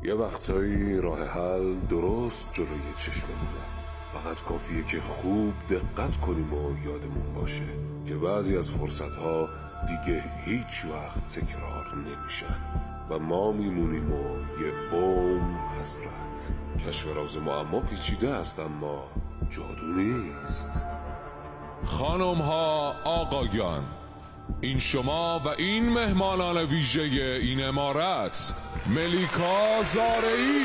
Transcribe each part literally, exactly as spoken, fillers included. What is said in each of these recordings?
یه وقتایی راه حل درست جلوی چشممونه، فقط کافیه که خوب دقت کنیم و یادمون باشه که بعضی از فرصتها دیگه هیچ وقت تکرار نمیشن و ما میمونیم و یه عمر حسرت. کشف راز معما پیچیده است اما جادو نیست. خانم ها، آقایان، این شما و این مهمانان ویژه این عمارت، ملیکا زارعی،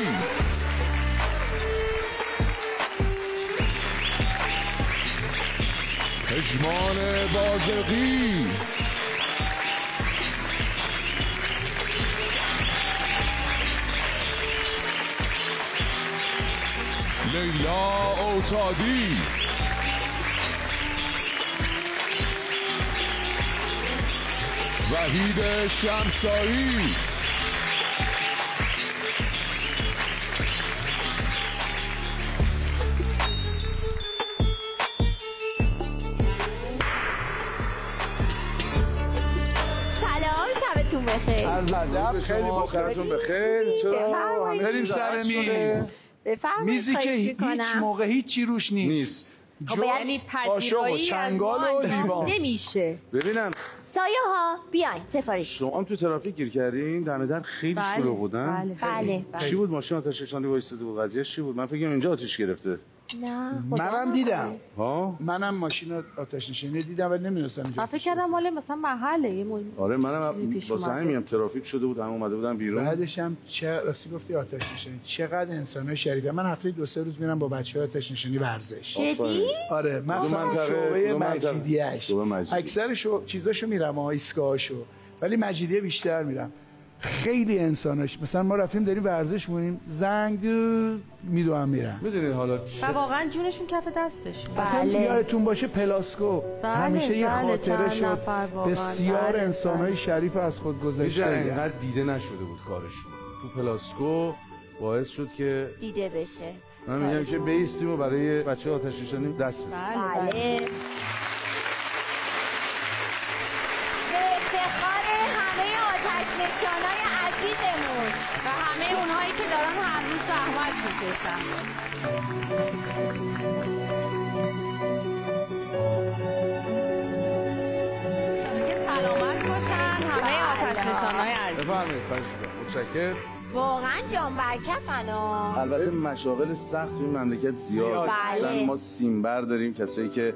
پژمان بازقی، لیلا اوتادی، وحید شمسایی، بخیر. از ادب خیلی بخیرتون بخیر. چرا همه بریم سر میز. میزی که هیچ موقع هیچی روش نیست. خب یعنی پذیرایی از ما نمیشه. ببینم سایه ها بیاین سفارش. شما هم تو ترافیک گیر کردین؟ دم در خیلی بله. شلوغ بودن. بله بله. چی بود ماشین آتش نشانی وایساده بود؟ قضیه چی بود؟ من فکر کنم اینجا آتش گرفته. نه منم دیدم. ها منم ماشین آتش نشانی دیدم ولی نمی‌دونستم اینجا. من فکر کردم مال مثلا محله یه مول. آره منم واسه همین ترافیک شده بود، هم اومده بودم بیرون. بعدش هم چه راستی گفتی آتش نشانی، چقدر انسان‌های شریفه. من هفته دو سه روز میرم با بچه‌ها آتش نشانی ورزش. جدی؟ آره مثلا شعبه مجیدیه‌اش. اکثر شو چیزاشو میرم، ایستگاهاشو، ولی مجیدیه بیشتر میرم. خیلی انساناش، مثلا ما رفتیم داریم ورزش می‌کنیم، زنگ میدوام میرم. میدونید حالا و واقعا جونشون کف دستش. اصلا یادتون باشه پلاسکو بله، همیشه یه بله، خاطره شد بسیار بله، انسان‌های بله. شریف از خود گذشته. اینقدر دیده نشده بود کارشون. تو پلاسکو باعث شد که دیده بشه. من میگم که بیستیم و برای بچه آتش نشانی دست بزنیم. بله. بله. نشانای عزیزمون و همه اونهایی که دارن هر روز زحمت میکشن. که سلامت باشن همه آتش نشانای عزیز. بفرمایید. خواهش می‌کنم. متشکرم. واقعا جان برکفن ها. البته مشاغل سخت توی مملکت زیاد. مثلا بله. ما سیمبر داریم، کسایی که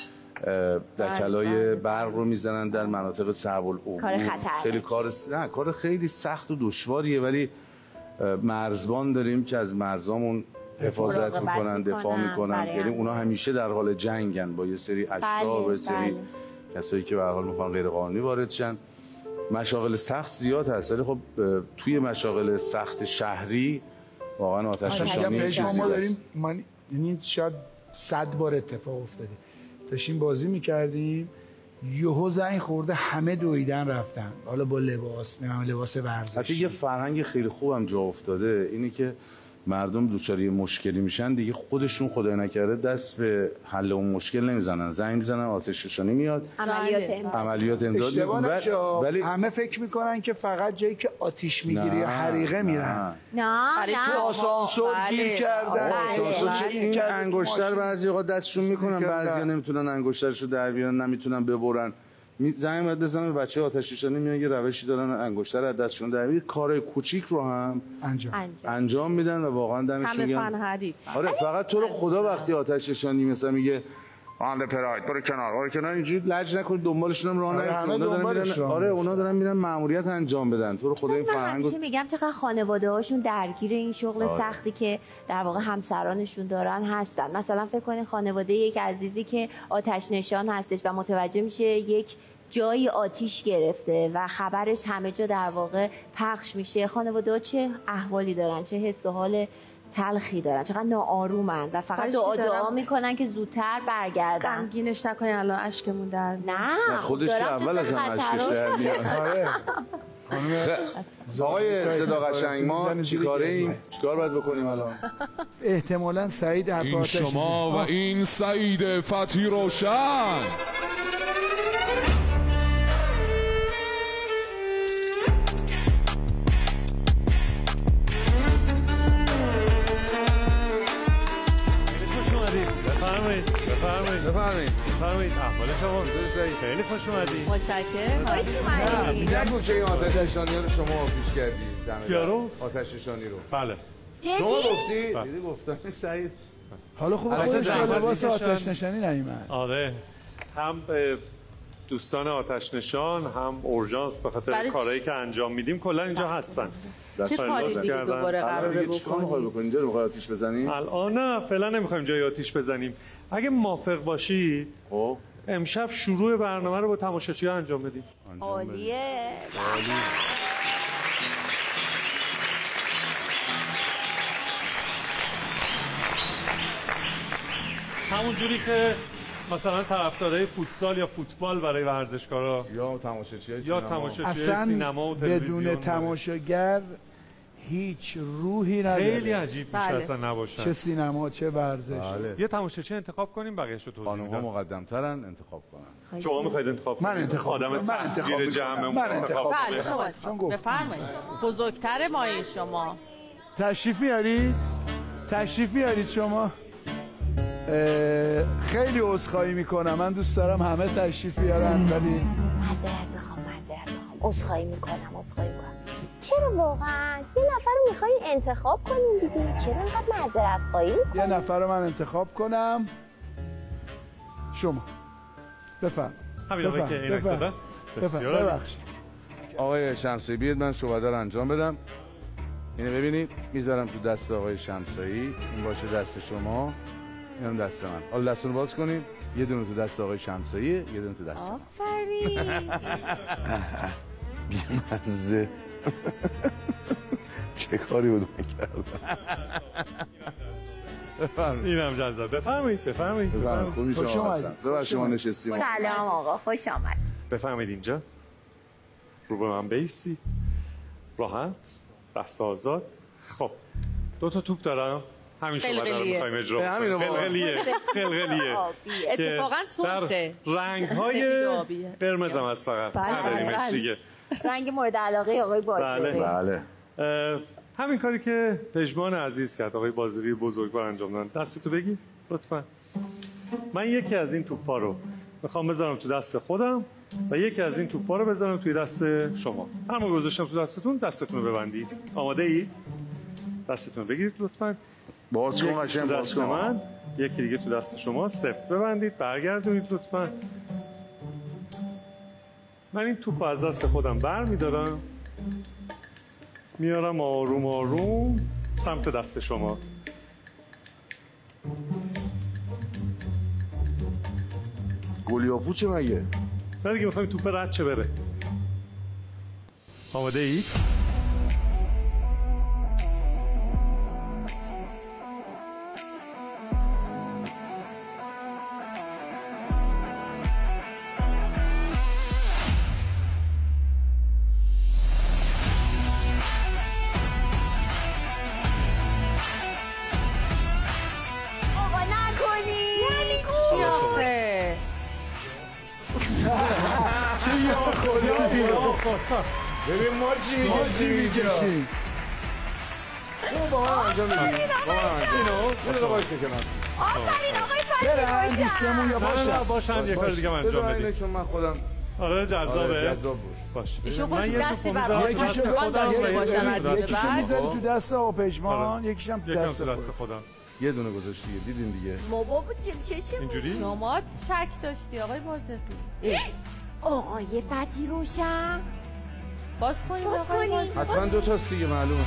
دکلای برق رو میزنن در مناطق صعب العبور. کار خطر. خیلی کار نه کار خیلی سخت و دشواریه، ولی مرزبان داریم که از مرزامون حفاظت میکنن، دفاع میکنن. یعنی اونا همیشه در حال جنگن با یه سری اشرار، با یه سری بله. کسایی که به هر حال میخوان غیر قانونی وارد شن. مشاغل سخت زیاد هست، ولی خب توی مشاغل سخت شهری واقعا آتش نشانی چیزی ما داریم. من یعنی شاید صد بار اتفاق افتاده، داشتیم بازی میکردیم یهو زنگ خورده همه دویدن رفتن، حالا با لباس، نه لباس ورزشی. حتی یه فرهنگ خیلی خوبم جا افتاده اینه که مردم دچار یه مشکلی میشن دیگه خودشون خدای نکرده دست به حل اون مشکل نمیزنن، زنگ میزنن آتش نشانی میاد، عملیات امداد عملیات امداد. ولی همه فکر میکنن که فقط جایی که آتیش میگیره یا حریقه میرن. نه نه تو آسانسور گیر کردن. آسانسور این انگشتر بعضی اوقات دستشون میکنن، بعضیا نمیتونن انگشترشو در بیارن، نمیتونن ببرن. زنگ باید بزنن به بچه آتش نشانی میان یه روشی دارن انگشتر از دستشون در میاد، کارهای کوچیک رو هم انجام انجام میدن و واقعا دمشون گرم. آره فقط تو رو خدا وقتی آتش نشانی مثلا میگه آنده پراید برو کنار، برو کنار، اینجوری لج نکن، دنبالشون هم راه نرید. اونا دارن میرن، آره اونا دارن میرن مأموریت انجام بدن. تو رو خدا این فرهنگو من میگم چقدر خانواده هاشون درگیر این شغل آره. سختی که در واقع همسرانشون دارن هستن. مثلا فکر کنید خانواده یک عزیزی که آتش نشان هستش و متوجه میشه یک جایی آتیش گرفته و خبرش همه جا در واقع پخش میشه، خانواده ها چه احوالی دارن، چه حس و حال تلخی دارن، چقدر ناآرومن و فقط دعا دعا میکنن که زودتر برگردن. غمگینش نکنین الان اشکمون در نه خودش که اول از هم اشکش در میاد. آره آقای صدا قشنگ ما چیکاره ایم؟ چیکار باید بکنیم الان؟ احتمالاً سعید این شما و این سعید فتحی روشن. احوال شما خیلی خوش اومدید. متشکرم. خوش اومدید. میگم کوچه آتش نشانی رو شما پیش کردید. یارو آتش نشانی رو. بله. شما گفتی؟ دیدی گفتم سعید. حالا خوب خودش لباس آتش نشانی نیومد. آره. هم دوستان آتش نشان هم اورژانس به خاطر کارهایی که انجام میدیم کلا اینجا هستن. چه کاری دیگه دوباره قراره بکنید؟ اینجا رو می‌خواید آتش بزنید؟ الان نه فعلا نمی‌خوایم جای آتش بزنیم. اگه موافق باشید خب امشب شروع برنامه رو با تماشاچی‌ها انجام بدیم. عالیه. همون جوری که مثلا طرفدارای فوتسال یا فوتبال برای ورزشکارا یا تماشاچی‌های یا تماشاچی‌های سینما و تلویزیون بدون تماشاگر هیچ روحی نداره. خیلی عجیب میشه بله. اصلا نباشن. چه سینما چه ورزش. بله. یه تماشاچی انتخاب کنیم بقیه‌شو توضیح میدم. خانم‌ها مقدم‌ترن انتخاب کنن. شما می‌خواید انتخاب کنید؟ من انتخاب آدم سختگیر جمعمون من انتخاب بله شما بفرمایید. بزرگتر مایه شما. تشریف میارید؟ تشریف میارید شما؟ خیلی عذرخواهی میکنم. من دوست دارم همه تشریف بیارن ولی معذرت میخوام معذرت میخوام عذرخواهی میکنم عذرخواهی میکنم. چرا واقعا یه نفر رو میخواین انتخاب کنین دیگه؟ چرا انقدر معذرت خواهی میکنین؟ یه نفر رو من انتخاب کنم. شما بفرم. همین آقای که اینک زدن. بسیار ببخشید. آقای شمسایی بیاد من شعبده رو انجام بدم. اینو ببینید میذارم تو دست آقای شمسایی. این باشه دست شما. اینم دست من. حالا دستون رو باز کنید. یه دونه تو دست آقای شمسایی، یه دونه تو دست من. آفرین. بی‌مزه. چه کاری بود من کردم. اینم جذاب. بفرمایید بفرمایید. بفرمایید. خوبی شما هستن. ببخشید شما نشستیم. سلام آقا خوش آمد. بفرمایید اینجا. رو به من بیستی. راحت. دست آزاد. خب. دو تا توپ دارم. همین شما دارم میخوایم اجرا کنیم. قلقلیه قلقلیه اتفاقا سرخه رنگ‌های قرمز هم هست فقط نداریمش دیگه. رنگ مورد علاقه آقای بازاری. بله بله. همین کاری که پژمان عزیز کرد آقای بازاری بزرگوار انجام دادن. دستتو بگی لطفا. من یکی از این توپا رو میخوام بذارم تو دست خودم و یکی از این توپا رو بذارم توی دست شما. همون گذاشتم تو دستتون. دستتون رو ببندید. آماده اید؟ دستتون رو بگیرید لطفا. باز کن قشنگ باز کن. من یکی دیگه تو دست شما سفت ببندید برگردونید لطفا. من این توپ از دست خودم بر میدارم میارم آروم آروم سمت دست شما. گلیافو چه مگه؟ نه دیگه میخوایم توپ رد چه بره. آماده اید؟ ببین ما چی میگه ما چی میکشیم او با من انجام میدیم با من انجام اینو اینو باش میکنم آفرین آقای فتی برن دوستمون یا باشن باشن یه کار دیگه من انجام بدیم چون من خودم آره جذابه جذاب بود باش ایشون خوش دستی برای یکیشو میذاری تو دست آقا پژمان یکیشم تو دست خودم یه دونه گذاشتی دیدین دیگه بابا چشم اینجوری شما شک داشتی آقای بازرگان آقای فتی روشن باز کنیم باز کنیم حتما دو تاست دیگه معلومه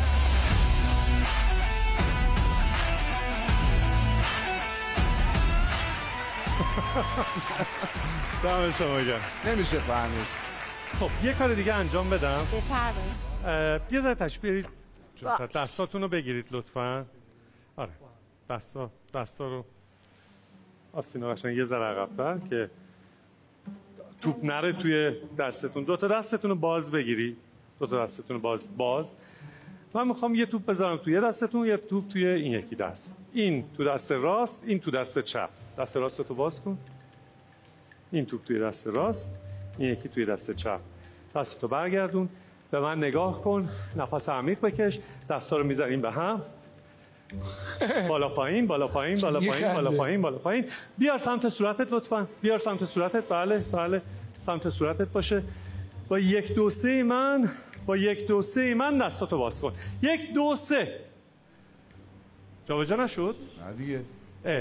دم شما گرم نمیشه فهمید خب یه کار دیگه انجام بدم بفرمایید یه ذره تشریف بیارید دستاتون رو بگیرید لطفاً آره دستا دستا رو آستینا قشنگ یه ذره عقب‌تر که توپ نره توی دستتون. دو تا دستتون رو باز بگیری دو تا دستتون رو باز باز من میخوام یه توپ بذارم توی دستتون یه توپ توی این یکی دست این تو دست راست این تو دست چپ دست راست رو باز کن این توپ توی دست راست این یکی توی دست چپ دستتو برگردون به من نگاه کن نفس عمیق بکش دستا رو میذاریم به هم بالا پایین بالا پایین بالا پایین بالا پایین بالا پایین. بیار سمت صورتت لطفا، بیار سمت صورتت. بله بله سمت صورتت باشه. با یک دو سه من با یک دو سه من دستاتو باز کن. یک دو سه. جابجا نشد؟ نه دیگه. اه.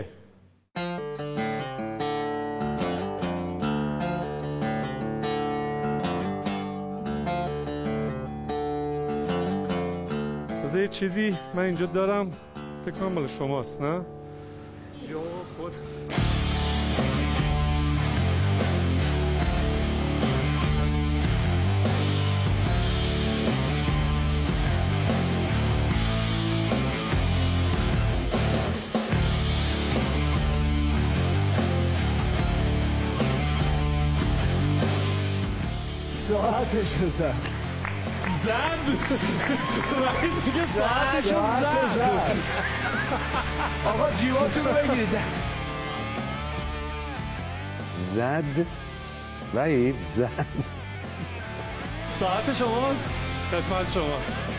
تازه یه چیزی من اینجا دارم فکر کنم مال شماست نه؟ یا خود ساعتش زد زد وقتی دیگه ساعتشو زد. آقا جیباتون رو بگیرید. زد وحید زد. ساعت شماست؟ خدمت شما.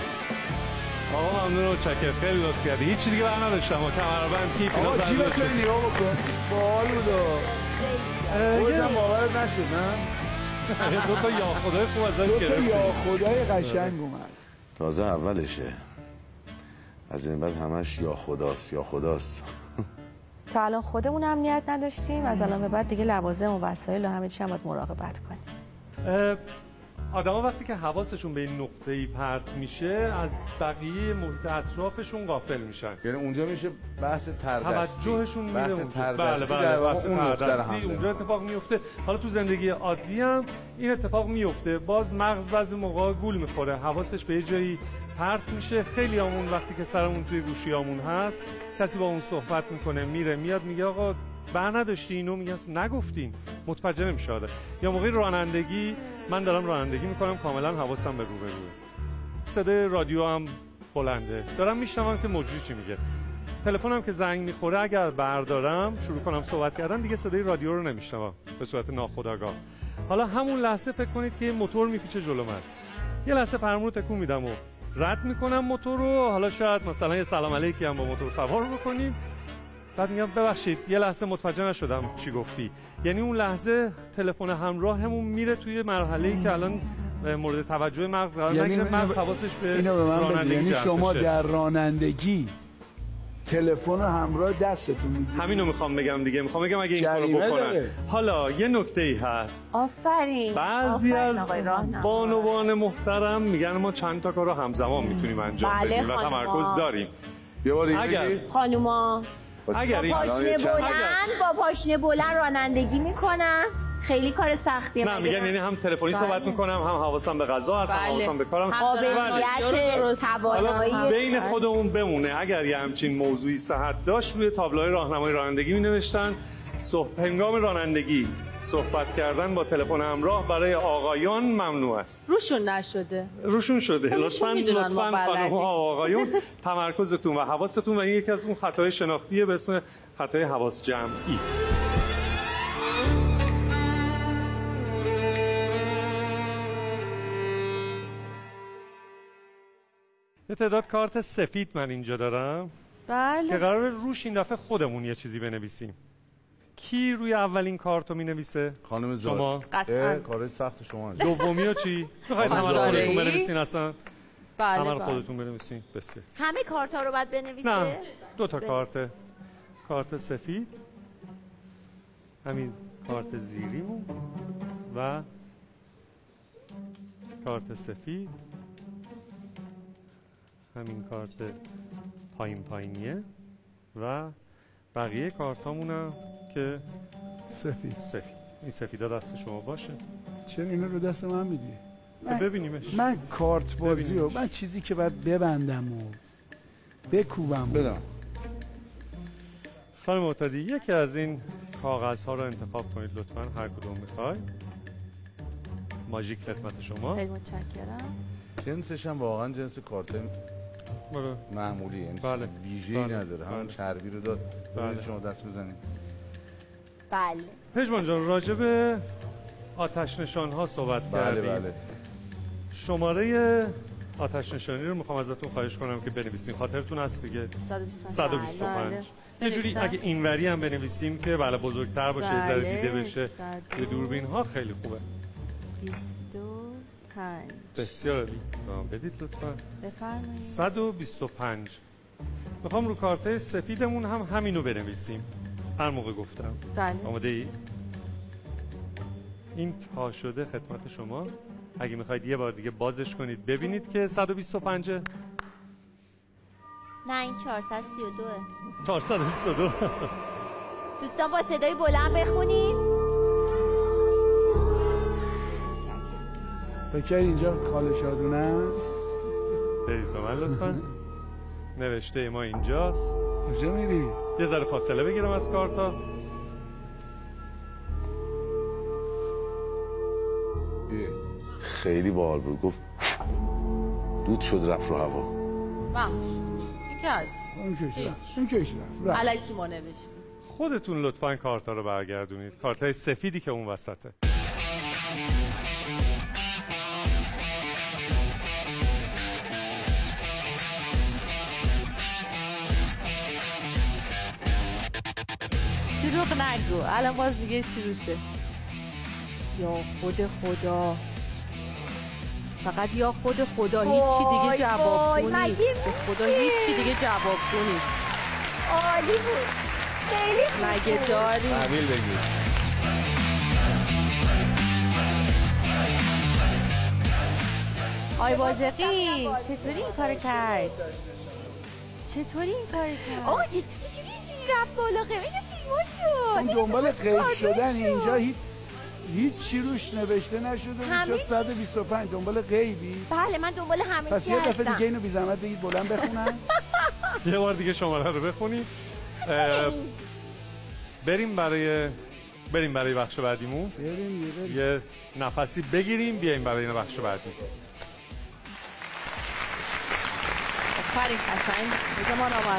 آقا ممنون و چکر، خیلی لطف کردی. هیچی دیگه بر نداشتم و کمربند تیپ اینا آقا زد. جیباتون رو نگاه بکن. باحال بود. خودم باورت نشد نه؟ دو تا یا خدای خوب ازش دو تا گرفتیم. یا خدای قشنگ اومد. تازه اولشه. از این بعد همش یا خداست یا خداست. تا الان خودمون امنیت نداشتیم، از الان به بعد دیگه لوازم و وسایل و همه چی هم باید مراقبت کنیم. آدما وقتی که حواسشون به این نقطه‌ای پرت میشه از بقیه محیط اطرافشون غافل میشن. یعنی اونجا میشه بحث تردستی. توجهشون میره بحث اونجا. تردستی بله بله بحث بحث تردستی اونجا حمله. اتفاق میفته. حالا تو زندگی عادی هم این اتفاق میفته. باز مغز بعضی موقع گول میخوره، حواسش به یه جایی پرت میشه. خیلی همون وقتی که سرمون توی گوشیامون هست کسی با اون صحبت میکنه، میره میاد میگه آقا بر نداشتی اینو، میگن نگفتین، متوجه نمیشه آدم. یا موقع رانندگی من دارم رانندگی میکنم کاملا حواسم به رو به روه، صدای رادیو هم بلنده، دارم میشنوم که مجری چی میگه. تلفنم که زنگ میخوره اگر بردارم شروع کنم صحبت کردن دیگه صدای رادیو رو نمیشنوم به صورت ناخودآگاه. حالا همون لحظه فکر کنید که موتور میپیچه جلو من، یه لحظه فرمون رو تکون میدم و رد میکنم موتور رو. حالا شاید مثلا یه سلام علیکی هم با موتور سوار بکنیم، بعد میگم ببخشید یه لحظه متوجه نشدم چی گفتی. یعنی اون لحظه تلفن همراهمون میره توی مرحله‌ای که الان مورد توجه مغز قرار یعنی نگیره. مغز حواسش به اینو به من رانندگی یعنی جمع شما بشه. در رانندگی تلفن همراه دستتون میگیرید. همینو میخوام بگم دیگه، میخوام بگم اگه این کارو جریمه بکنن. داره. حالا یه نکته‌ای هست، آفرین بعضی آفرین از آقای راهنما. بانوان محترم میگن ما چند تا کارو همزمان میتونیم انجام بله بدیم و خانما. تمرکز داریم. یه بار دیگه اگر بگی. خانوما اگر با این پاشنه چند- بلند با پاشنه بلند رانندگی میکنن، خیلی کار سختیه. نه میگن یعنی هم تلفنی بله. صحبت میکنم، هم حواسم به غذا هست، هم بله. حواسم به کارم. قابلیت توانایی حالا بین خودمون بمونه اگر یه همچین موضوعی صحت داشت روی تابلوهای راهنمای رانندگی می نوشتن صحبت هنگام رانندگی صحبت کردن با تلفن همراه برای آقایان ممنوع است. روشون نشده. روشون شده. لطفاً میدونن لطفاً ما خانم بلدیم. ها و آقایون تمرکزتون و حواستون و این یکی از اون خطای شناختیه به اسم خطای حواس جمعی. یه تعداد کارت سفید من اینجا دارم که بله. قراره روش این دفعه خودمون یه چیزی بنویسیم. کی روی اولین کارتو مینویسه؟ خانم زاد. شما. قطعاً. کار سخت شما. دومیو چی؟ میخواید عمل زارعی؟ خودتون بنویسین اصلا؟ بله عمل بله. خودتون بنویسین. بسیار. همه کارتا رو باید بنویسه. نه دو تا کارت، کارت سفید، همین کارت زیریمون و کارت سفید، همین کارت پایین پایینیه و بقیه کارتامون هم که سفید. سفید. این سفیدا دست شما باشه چرا اینو رو دست من میدی؟ که ببینیمش. من کارت بازی و ببینیمش. من چیزی که باید ببندم و بکوبم و بدم. خانم معتدی یکی از این کاغذها رو انتخاب کنید لطفاً، هر کدوم میخواید. ماژیک خدمت شما. خیلی متشکرم. جنسش هم واقعا جنس کارت برو. معمولی، یعنی بله. ویژه‌ای بله. نداره. همون بله. چربی رو داد. بله. بله. شما دست بزنید. بله. پژمان جان راجع به آتش نشان ها صحبت بله کردیم. بله. شماره آتش نشانی رو میخوام ازتون خواهش کنم که بنویسین. خاطرتون هست دیگه صد و بیست و پنج. یه جوری اگه اینوری هم بنویسیم که بالا بزرگتر باشه، یه ذره دیده بشه به دوربین ها خیلی خوبه. بیست و پنج. بسیار عالی. بدید لطفا. بفرمایید. صد و بیست و پنج. میخوام رو کارت سفیدمون هم همینو بنویسیم. هر موقع گفتم. بله. آماده ای؟ این تا شده خدمت شما. اگه میخواید یه بار دیگه بازش کنید ببینید که صد و بیست و پنج. نه این چهارصد و سی و دو. چهارصد و بیست و دو. دوستان با صدای بلند بخونید. فکر اینجا خاله شادونه است. برید به من لطفا. نوشته ما اینجاست. کجا میری؟ یه ذره فاصله بگیرم از کارتا. خیلی باحال بود. گفت دود شد رفت رو هوا. بخش این که هست این که شد این که شد علکی ما نوشتیم. خودتون لطفا کارتا رو برگردونید. کارتای سفیدی که اون وسطه. دروغ نگو الان باز میگه سیروشه. یا خود خدا، فقط یا خود خدا، هیچی دیگه جوابگو نیست. به خدا هیچی دیگه جوابگو نیست. عالی بود. خیلی خوب. مگه داری؟ تحویل بگیر. آی بازقی چطوری این کار کرد؟ چطوری این کار کرد؟ آقا چطوری رفت بالا قیمه فیلماشو؟ اون دنبال قید شدن اینجا هیچ هیچ چی روش نوشته نشده. میشد صد و بیست و پنج. دنبال غیبی؟ بله من دنبال همه چی پس یه دفعه دیگه اینو بی زحمت بگید بلند بخونم. یه بار دیگه شماره رو بخونید. بریم برای بریم برای بخش بعدیمون. بریم بریم. یه نفسی بگیریم بیایم برای بخش بعدی. آفرین قشنگ. میگمان آمد.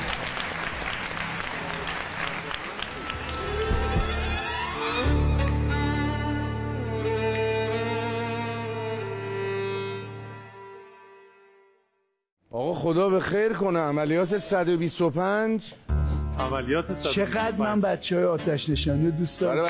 آقا خدا به خیر کنه. عملیات صد و بیست و پنج. عملیات صد و بیست و پنج. چقدر من بچهای آتش نشانی دوست دارم.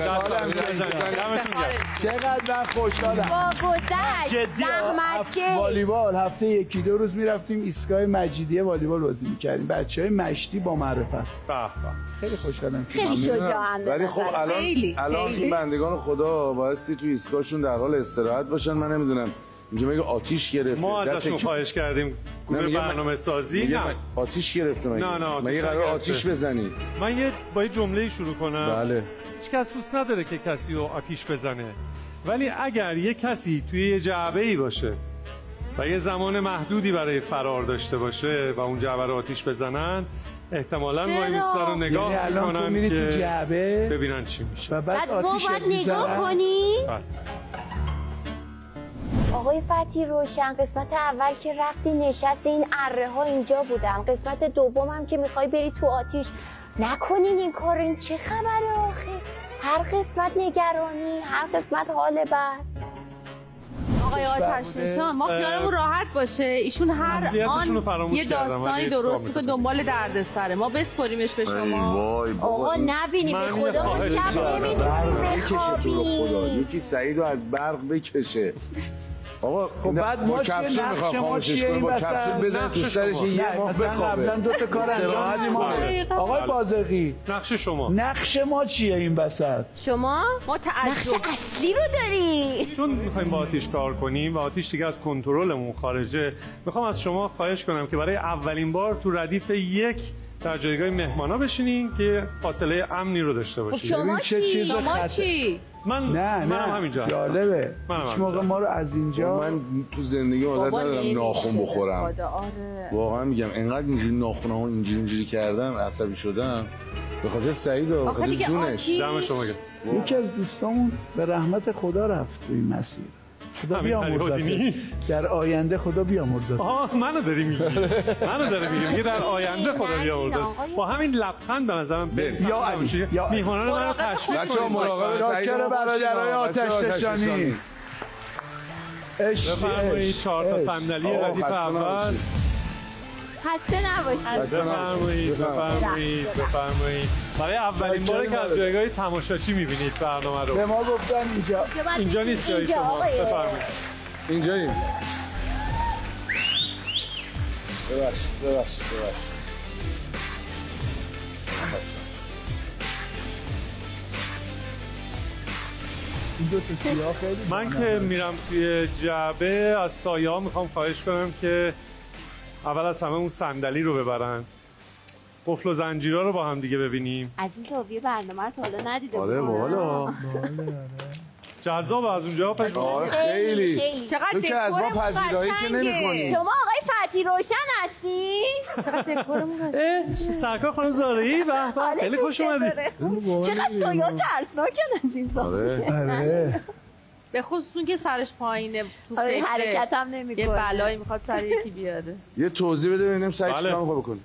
چقدر من خوشحالم. با گذشت زحمت که والیبال هفته یکی دو روز میرفتیم ایستگاه مجیدیه والیبال بازی میکردیم. بچهای مشتی با معرفت. خیلی خوشحالم. خیلی شجاعانه. ولی خب الان الان این بندگان خدا بایستی تو ایستگاهشون در حال استراحت باشن. من نمیدونم اینجا میگه آتیش گرفته. ما ازشون خواهش کردیم گروه برنامه سازی. نه آتیش گرفته. مگه نه نه مگه قرار آتیش بزنی؟ من یه با یه جمله شروع کنم. بله. هیچ کس دوست نداره که کسی رو آتیش بزنه، ولی اگر یه کسی توی یه جعبه‌ای باشه و یه زمان محدودی برای فرار داشته باشه و اون جعبه رو آتیش بزنن، احتمالاً وای میستن رو نگاه یعنی میکنن که تو جعبه ببینن چی میشه و بعد بعد آتیش باید نگاه کنی. بله. آقای فتی روشن، قسمت اول که رفتی نشستی این اره ها اینجا بودن، قسمت دوم هم که میخوای بری تو آتیش. نکنین این کار. این چه خبره آخه؟ هر قسمت نگرانی، هر قسمت حال بد. آقای آتش نشان ما خیالمون راحت باشه، ایشون هر آن یه داستانی درست میکنه دنبال دردسره. ما بسپاریمش به شما. آقا نبینی به خدا ما شب نمیتونیم بخوابیم. یکی سعیدو از برق بکشه. آقا خب بعد ما کپسول میخواد خاموشش کنه، با کپسول بزنه تو سرش یه ماه بخوابه. قبلا دو تا کار انجام ما. آقای بازقی نقش شما نقش ما چیه این وسط؟ شما ما نقش اصلی رو داری. چون میخوایم با آتیش کار کنیم و آتیش دیگه از کنترلمون خارجه، میخوام از شما خواهش کنم که برای اولین بار تو ردیف یک در جایگاه مهمانا بشینین که فاصله امنی رو داشته باشید. شما چه چی؟ چیز شما چی؟ من نه منم همینجا هستم. جالبه. منم هیچ موقع ما رو از اینجا من تو زندگی عادت ندارم ناخن بخورم. آره. واقعا میگم انقدر اینجوری ناخن‌ها اینجوری اینجوری کردم عصبی شدم به خاطر سعید و به خاطر جونش. دم شما گرم. یکی از دوستامون به رحمت خدا رفت تو این مسیر. خدا بیامرزد. در آینده خدا بیامرزد. آها منو داری میگی. منو داری میگی. میگه در آینده خدا بیامرزد. با همین لبخند به نظرم بریم. یا علی میهمانان منو تشویق کنید. بچه‌ها مراقب سعید برادرای آتش نشانی. بفرمایید چهار تا صندلی ردیف اول. خسته نباشید. بفرمایید بفرمایید بفرمایید. برای اولین باره که از جایگاه تماشاچی می‌بینید برنامه رو. به ما گفتن اینجا. اینجا نیست جای شما. بفرمایید. اینجاییم. ببخش ببخش ببخش. این دو تا سیاه خیلی من که میرم توی جعبه از سایه ها میخوام خواهش کنم که اول از همه اون صندلی رو ببرن، قفل و زنجیرها رو با هم دیگه ببینیم. از این زاویه برنامه رو تا حالا ندیده بودم. آره بالا جذاب از اونجا پس. آره خیلی. چقدر که از ما پذیرایی که نمی‌کنی. شما آقای فتحی روشن هستین؟ چقدر دکورمون قشنگه. سرکار خانم زارعی به به خیلی خوش اومدید. چقدر سایه ترسناکن از این زاویه. آره. به خصوص اون که سرش پایینه تو فکر حرکت هم نمی‌کنه. یه بلایی میخواد سر یکی بیاره. یه توضیح بده ببینیم سعی چیکار می‌خواد بکنه.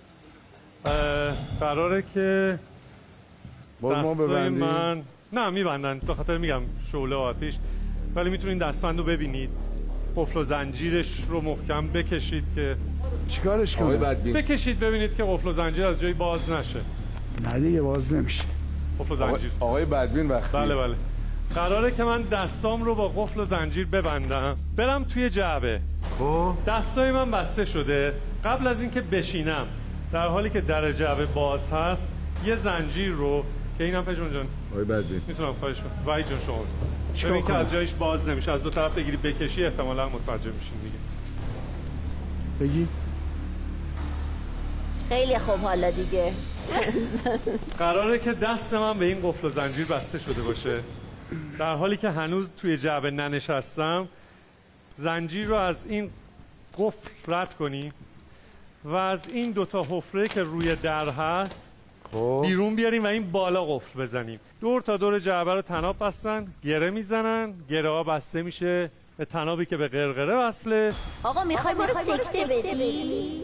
قراره که باز ما ببندیم. من نه میبندن به خاطر میگم شعله و آتیش، ولی میتونین دستبند رو ببینید، قفل و زنجیرش رو محکم بکشید که چیکارش کنه؟ بکشید ببینید که قفل و زنجیر از جایی باز نشه. نه دیگه باز نمیشه. قفل و زنجیر آقای بدبین وقتی بله بله قراره که من دستام رو با قفل و زنجیر ببندم، برم توی جعبه. خب دستای من بسته شده. قبل از اینکه بشینم در حالی که در جعبه باز هست یه زنجیر رو که اینم پژمان جان آقای بدبین میتونم خواهش کنم وای جان شما ببین که از جایش باز نمیشه، از دو طرف بگیری بکشی احتمالاً متوجه میشین دیگه. بگی خیلی خوب حالا دیگه. قراره که دست من به این قفل و زنجیر بسته شده باشه، در حالی که هنوز توی جعبه ننشستم. زنجیر رو از این قفل رد کنی و از این دوتا حفره که روی در هست خب بیرون بیاریم و این بالا قفل بزنیم. دور تا دور جعبه رو طناب بستن، گره میزنن، گره ها بسته میشه به طنابی که به قرقره وصله. آقا میخوای برو سکته بدی؟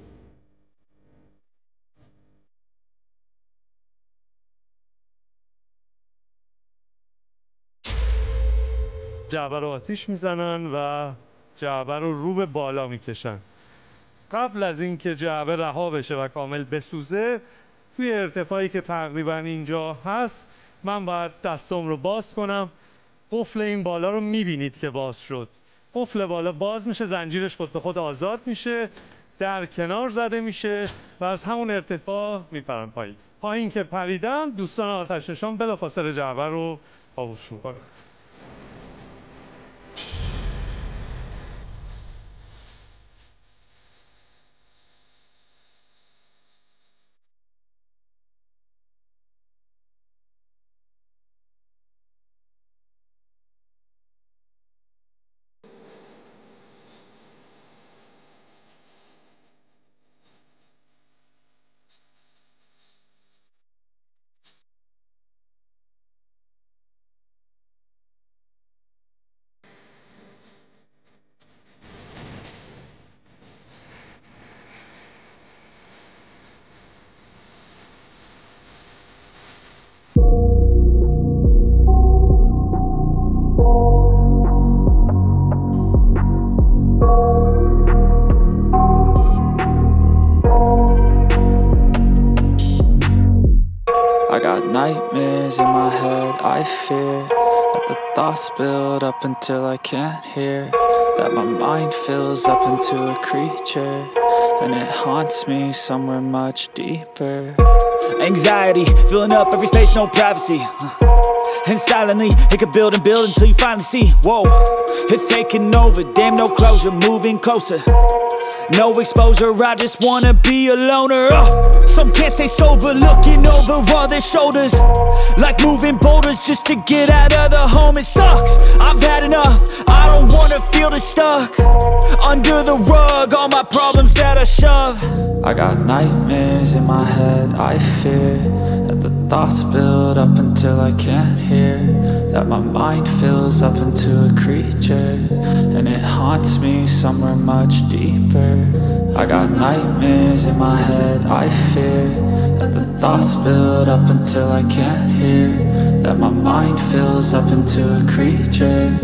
جعبه رو آتیش میزنن و جعبه رو رو به بالا میکشن. قبل از اینکه جعبه رها بشه و کامل بسوزه، توی ارتفاعی که تقریبا اینجا هست من باید دستم رو باز کنم. قفل این بالا رو میبینید که باز شد. قفل بالا باز میشه، زنجیرش خود به خود آزاد میشه، در کنار زده میشه و از همون ارتفاع میپرن پایین. پایین که پریدن دوستان آتش نشان بلافاصله جعبه رو خاموش میکنن. Nightmares in my head, I fear that the thoughts build up until I can't hear, that my mind fills up into a creature, and it haunts me somewhere much deeper. Anxiety, filling up every space, no privacy, and silently, it could build and build until you finally see, whoa, it's taking over, damn no closure, moving closer. No exposure, I just wanna be a loner. uh, Some can't stay sober, looking over all their shoulders, like moving boulders just to get out of the home. It sucks, I've had enough, I don't wanna feel the stuck under the rug, all my problems that I shove. I got nightmares in my head, I fear that the thoughts build up until I can't hear, that my mind fills up into a creature, and it haunts me somewhere much deeper. I got nightmares in my head, I fear that the thoughts build up until I can't hear, that my mind fills up into a creature,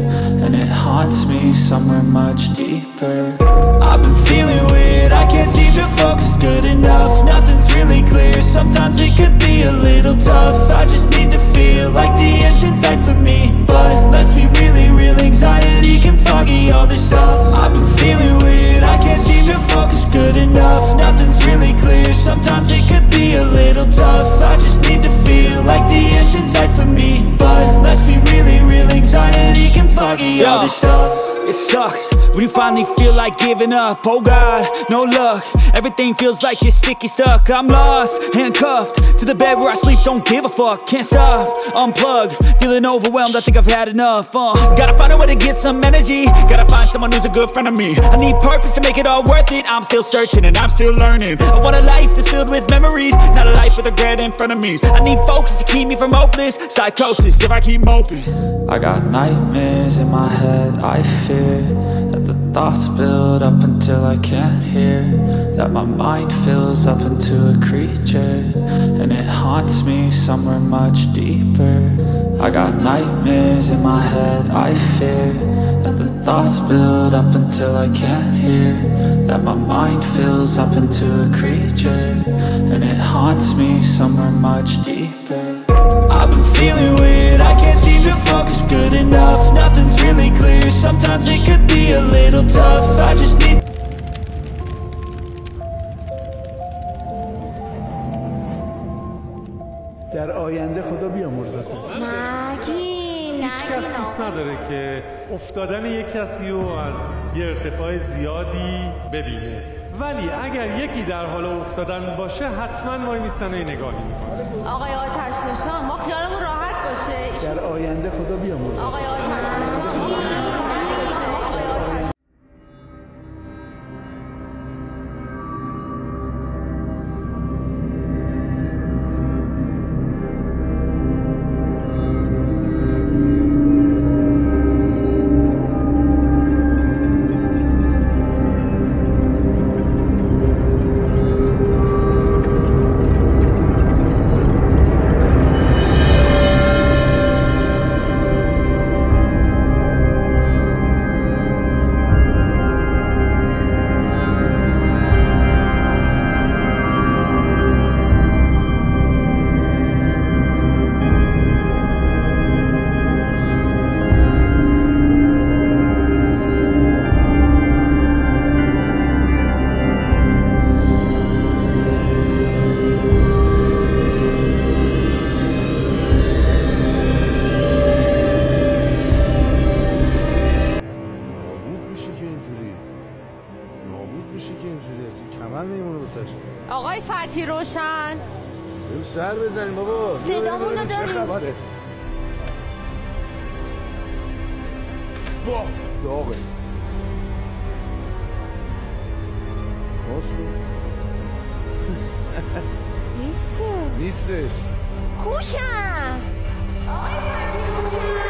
and it haunts me somewhere much deeper. I've been feeling weird, I can't seem to focus good enough. Nothing's really clear, sometimes it could be a little tough. I just need to feel like the end's in sight for me, but let's be really real, anxiety can foggy all this stuff. I've been feeling weird, I can't seem to focus good enough. Nothing's really clear, sometimes it could be a little tough. I just need to feel like the end's in sight for me, but let's be really real, anxiety can foggy all this stuff. It sucks when you finally feel like giving up. Oh God, no luck. Everything feels like you're sticky stuck. I'm lost, handcuffed to the bed where I sleep. Don't give a fuck, can't stop. Unplug, feeling overwhelmed. I think I've had enough. uh, Gotta find a way to get some energy. Gotta find someone who's a good friend of me. I need purpose to make it all worth it. I'm still searching and I'm still learning. I want a life that's filled with memories, not a life with regret in front of me. I need focus to keep me from hopeless psychosis if I keep moping. I got nightmares in my head, I fear that the thoughts build up until I can't hear, that my mind fills up into a creature, and it haunts me somewhere much deeper. I got nightmares in my head, I fear that the thoughts build up until I can't hear, that my mind fills up into a creature, and it haunts me somewhere much deeper. I've been feeling weird, I can't seem to focus good enough. Nothing's really clear, sometimes it could be a little tough. I just need در آینده خدا بیامرزت. نگین هیچ کس دوست نداره که افتادن یک کسی رو از یه ارتفاع زیادی ببینه، ولی اگر یکی در حال افتادن باشه حتما وای میستن و نگاهی میکنه. آقای آتش نشان، ما خیالمون راحت باشه. در آینده خدا بیامرزت. آقای آتش نشان آقای فتحی روشن بریم سر بزنیم بابا. صدامونو داریم. چه خبره؟ با داغه نیست که نیستش. کوشن آقای فتحی روشن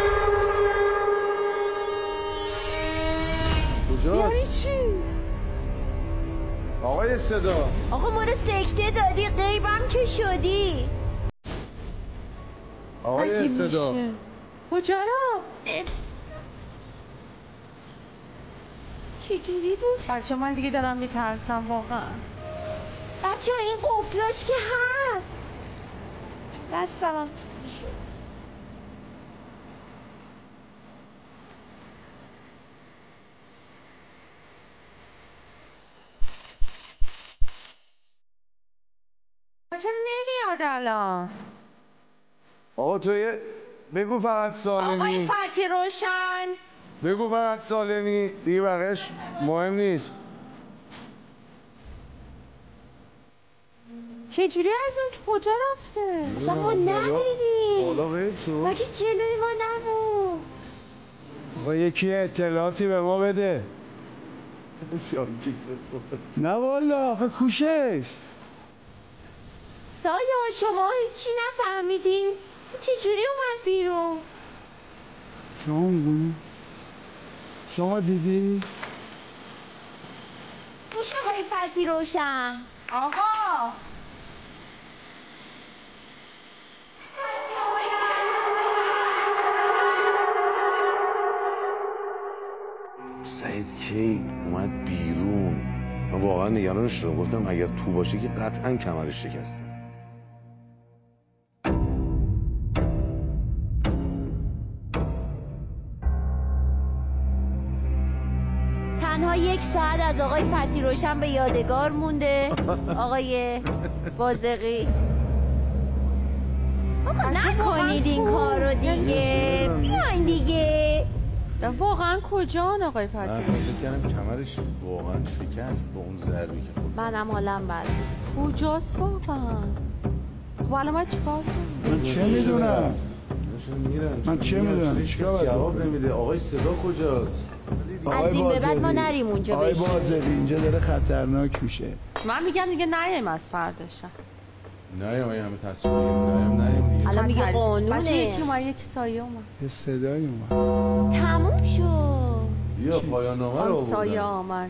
کجاست؟ یعنی چی؟ آقای صدا آقا ما رو سکته دادی، غیبم که شدی. آقای صدا کجا رو؟ چجوری بود؟ بچه من دیگه دارم میترسم واقعا. بچه این قفلاش که هست دستم چرا نمیاد الان؟ آقا تو یه بگو فقط سالمی. آقای فتحی روشن بگو فقط سالمی دیگه بقیش مهم نیست. چجوری از اون کجا رفته؟ اصلا ما ندیدیم. حالا غیر شد؟ مگه جلوی ما نبود؟ با یکی اطلاعاتی به ما بده. نه والا آخه کوشش. سایه شما هیچی نفهمیدین؟ چجوری اومد بیرون؟ شما میدونی؟ شما دیدی؟ گوش آقای فتحی روشن. آقا سعید کی اومد بیرون؟ من واقعا نگرانش شدم، گفتم اگر تو باشه که قطعا کمرش شکسته. تنها یک ساعت از آقای فتی روشن به یادگار مونده. آقای بازقی آقا نکنید این کار رو دیگه، بیاین دیگه. واقعا کجان آقای فتی؟ من فکر کردم کمرش واقعا شکست با اون ضربی که خورد. منم حالم بده. کجاست واقعا؟ خب الان من چیکار کنم؟ من چه میدونم؟ من چه میدونم؟ چیکار جواب نمیده. آقای صدا کجاست؟ از این به بعد ما نریم اونجا بشیم. آقای بازقی اینجا داره خطرناک میشه. من میگم دیگه نیم از فرداشم. نیم آقای همه تصمیم نیم نیم دیگه. الان میگه قانونه. بچه یکی اومد یکی سایه اومد. یه صدایی اومد. تموم شد. بیا پایان نامه رو آوردن. سایه آمد.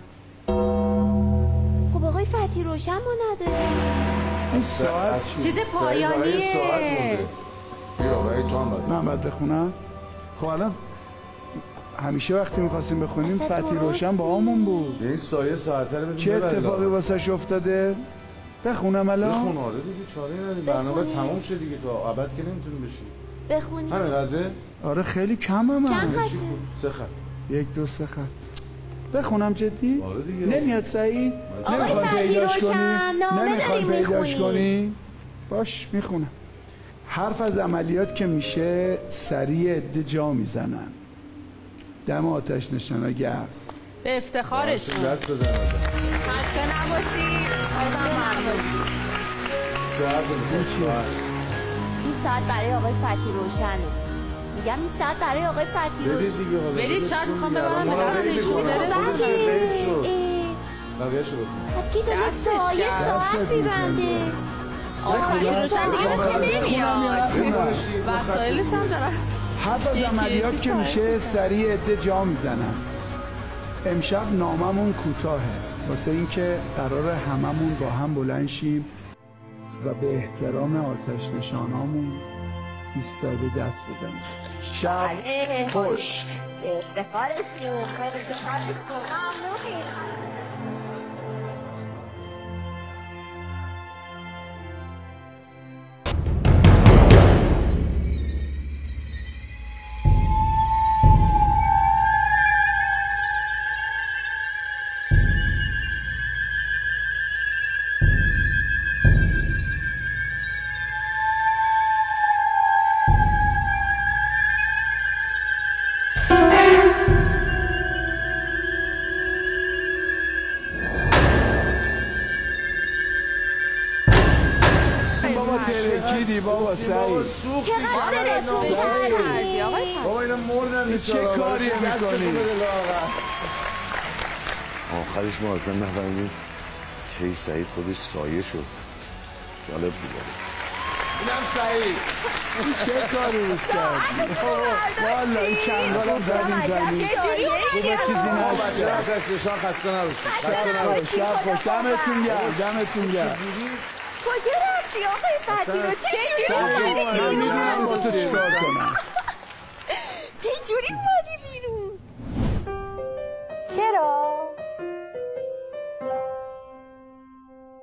خب آقای فتی روشن ما نداره. این ساعت چیز پایانیه. ساعت مونده. بیا آقای تو هم باید. من باید بخونم؟ خب الان همیشه وقتی میخواستیم بخونیم فتی روشن با همون بود. این سایه ساعته رو بدیم. چه اتفاقی واسش افتاده؟ بخونم الان؟ بخون. آره دیگه چاره نداریم. برنامه تموم شد دیگه، تا ابد که نمیتونیم بشیم. بخونیم. همین قضیه؟ آره خیلی کمه من. چند خطه؟ سه خط. یک دو سه خط. بخونم جدی؟ آره دیگه. نمیاد سعید؟ آقای فتی روشن نامه داریم میخونیم. باش میخونم. حرف از عملیات که میشه سریع عده جا میزنن. دم آتش نشانگر به افتخارش دست بزن. خسته نباشید. ازم ممنون. ساعت این ساعت برای آقای فتی روشنه. میگم این ساعت برای آقای فتی روشن. برید دیگه حالا. برید شاید میخوام ببرم به دستشون برسونم. بقیه‌شو بخون. پس کی داره سایه ساعت میبنده؟ آقای روشن دیگه مثل نمیاد. وسایلش هم دارن. حرف از عملیات که میشه سریع عده جا میزنن. امشب ناممون کوتاهه واسه اینکه قرار هممون با هم بلند شیم و به احترام آتش نشانامون ایستاده دست بزنیم. شب خوش. به افتخارشون. به افتخارشون. ممنونیم. ترکیدی بابا سعید. چقدر رسولی کردی آقای فتی؟ بابا اینا مردن. چه کاری میکنی؟ آخرش ما اصلا نفهمیم کی سعید خودش سایه شد. جالب بود. اینم سعید. چه کاری بود کردی؟ والا این چنگال هم زدیم زمین. خوبه چیزی نشد. بچه هستش نشان خسته نباشید. خسته نباشید. شب خوش. دمتون گرم. دمتون گرم. کجا رفتی آقای فتی رو؟ چه جوری من میدونم با تو چیکار کنم.